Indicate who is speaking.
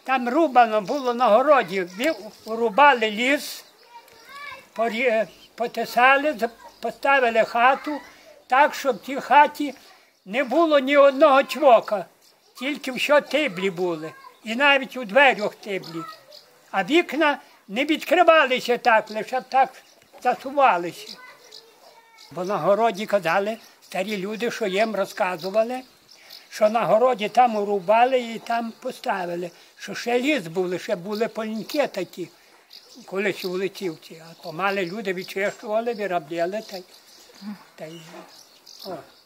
Speaker 1: там рубано було на городі, рубали ліс, потисали, поставили хату, так, щоб в тій хаті не було ні одного чвока, тільки все тиблі були, і навіть у дверях тиблі. А вікна не відкривалися так, лише так засувалися. Бо на городі казали старі люди, що їм розказували, що на городі там урубали і там поставили, що ще ліс був, ще були поліньки такі, колись у Литівці. А помали люди відчищували, виробляли.